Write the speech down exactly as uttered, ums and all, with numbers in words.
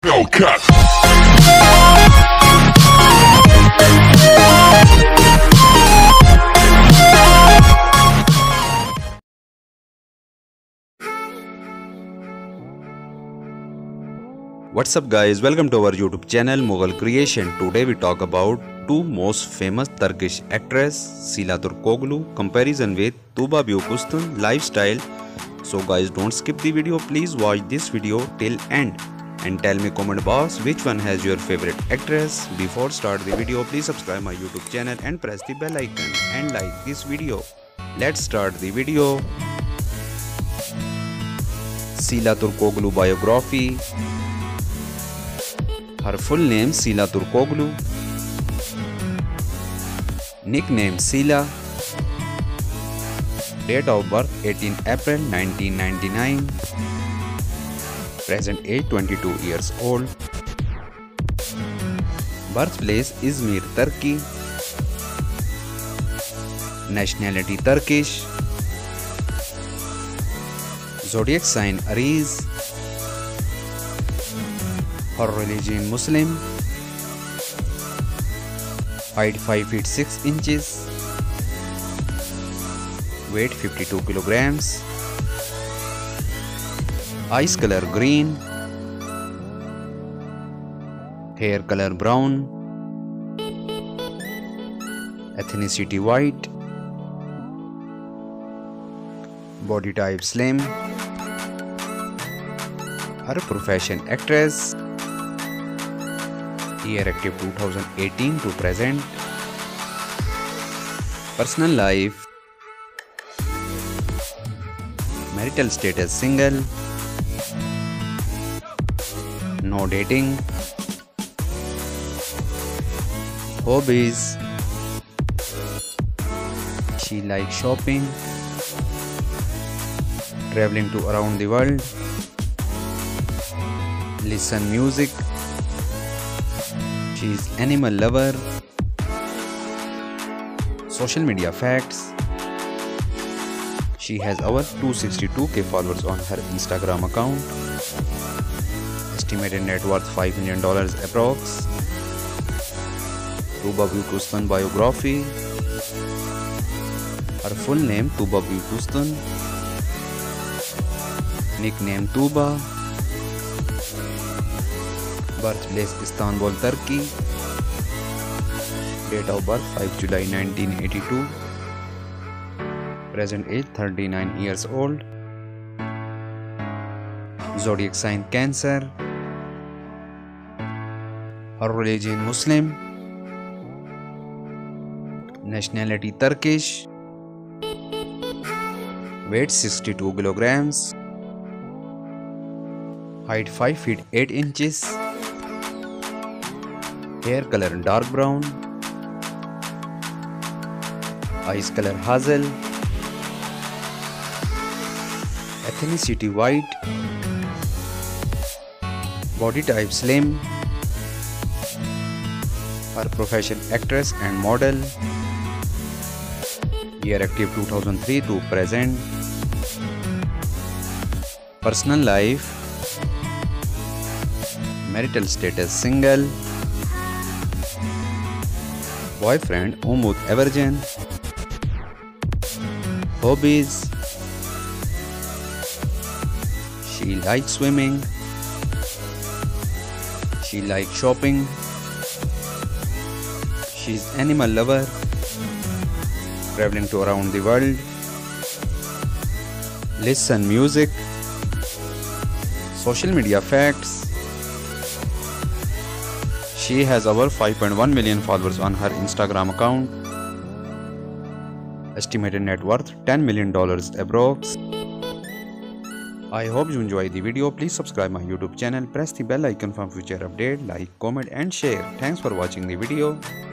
Hellcat. What's up guys, welcome to our YouTube channel Mughal Creation. Today we talk about two most famous Turkish actress Sila Turkoglu comparison with Tuba Büyüküstün lifestyle. So guys, don't skip the video, please watch this video till end and tell me comment box which one has your favorite actress. Before start the video, please subscribe my YouTube channel and press the bell icon and like this video. Let's start the video. Sila Turkoglu biography. Her full name Sila Turkoglu, nickname Sila, date of birth eighteenth April nineteen ninety-nine, present age twenty-two years old, birthplace Izmir, Turkey, nationality Turkish, zodiac sign Aries, her religion Muslim, height five feet six inches, weight fifty-two kilograms, eyes color green, hair color brown, ethnicity white, body type slim, her profession actress, year active two thousand eighteen to present, personal life, marital status single, no dating, hobbies, she likes shopping, traveling to around the world, listen music, she is animal lover, social media facts, she has over two hundred sixty-two K followers on her Instagram account, estimated net worth five million dollars approx, Tuba Büyüküstün biography, her full name Tuba Büyüküstün, nickname Tuba, birthplace Istanbul, Turkey, date of birth five July nineteen eighty-two, present age thirty-nine years old, zodiac sign Cancer, her religion Muslim, nationality Turkish, weight sixty-two kilograms, height five feet eight inches, hair color dark brown, eyes color hazel, ethnicity white, body type slim, her profession actress and model, year active two thousand three to present, personal life, marital status single, boyfriend Umut Evergen, hobbies, she likes swimming, she likes shopping, she's animal lover, traveling to around the world, listen music, social media facts, she has over five point one million followers on her Instagram account, estimated net worth ten million dollars approx. I hope you enjoy the video. Please subscribe my YouTube channel, press the bell icon for future update, like, comment and share. Thanks for watching the video.